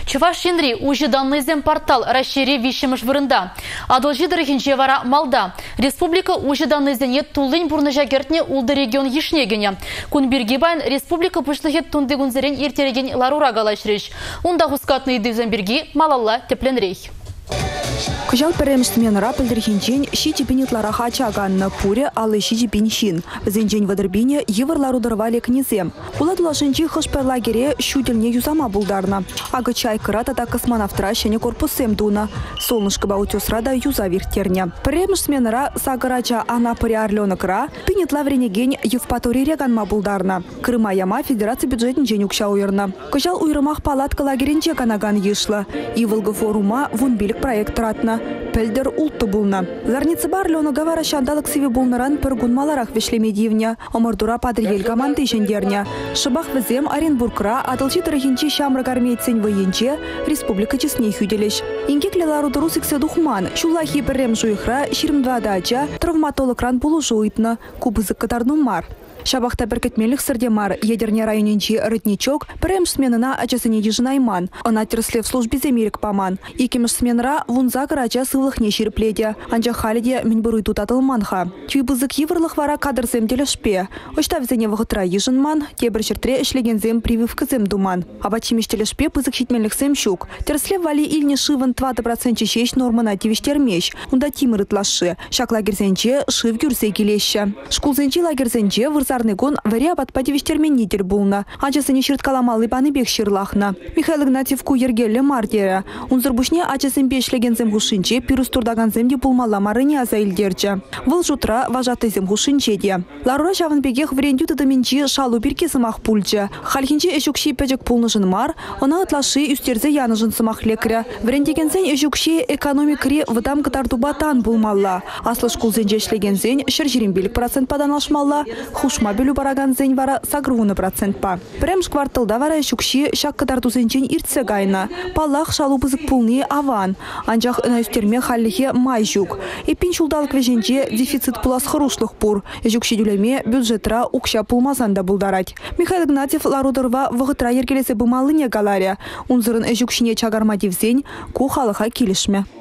Чуваш Енри ужиданныйзем портал расшири вишемыш вырында. Адылжидырыхинче вара малда. Республика ужиданныйзене тулын бурныжа гертне улды регион ешнегене. Кунбирги байн республика пышлыхет тундыгунзерен ертереген ларура галашриш. Унда хускатный дывзембирги малалла тепленрей. Кыжал перемштмен рапылдырхинчен щитипенитлара хачаганна пуре алы щитипенщин. Зенчен вадырбине еврлару дырвали князем. Уладлашынчи хышперлагере щутельне юзама булдарна. Ага чай кырата та космонавтра щене корпусем дуна. Солнышко баутюсрада юза виртерня. Перемштменра сагарача ана пыриарлёна кра, пенетла вренеген Евпаторий реганма булдарна. Крыма яма федерация бюджетен женюкша уйрна. Кыжал уйрымах палатка лагеренче канаган ешла. Ивылгы форума вунбилик проект ратна. Пельдер ултты булна. Зарницы барлёна гавара шандалык сиве булнаран пыргун маларах вешлемедивня. Омардура падриель команды жендерня. Шыбах візем Оренбургра адылчи тырыхинчи шамрак армейцен военче республика честней хюделеш. Ингекле ларуды русиксе духман. Шулахи перем жуйхра ширмдвадача травматолог ран булу жуйтна. Кубызык катарну мар. Шабахта беркетмелих сардемар, ядерне районенчи рытничок, прем сменена ачасыне дижинайман, она терсле в службе земирик паман. Икимеш сменра вунза карача сывлых не ширпледе, анча халиде минбуруй тут атылманха. Тюйбызык еврлых вара кадр земделя шпе. Оштав зене вахытра ежинман, тебр чертре эшлеген прививка зем думан. Абачимештеле шпе пызык щитмелих зем щук. Терсле вали ильне шиван 20% чещ норма на тивиштермещ. Унда тимырыт лаши. Шак лагерзенче шив гюрсе келеща. Шкулзенчи лагерзенче Зарный гон варя подпадивиштерменитель булна. Ачасыне ширткаламалы паны бег ширлахна. Михаил Игнатьевку ергелле мардера. Унзырбушне ачасын бешлегензем гушинче пирус турдаганземде пулмала марыне азаилдерче. Выл жутра важатызем гушинче де. Ларура шавын бегех врендю тадаминчи шалу пирке сымах пульче. Хальхинче эшукши печек пулнышын мар, она атлаши юстерзе янышын сымах лекре. Врендегензен эшукши экономикри вдам катардубатан булмалла. Аслы шкулзенче эшлегензен шыржиримбелік процент паданашмалла. Мобилю бараган зень вара сагруны процент па. Прем шквартылда вара щукши шак катарту зенчен иртсе гайна. Палах шалу пызык пулни аван. Анчах на юстерме халлихе май жук. И пинчулдалык веженче дефицит пулас хрушлых пур. Жукши дюлеме бюджетра укша пулмазанда булдарать. Михаил Игнатьев ларудырва вғытра ергелесе бымалыне галаря. Унзырын жукшине чагарматив зень ку халыха килишме.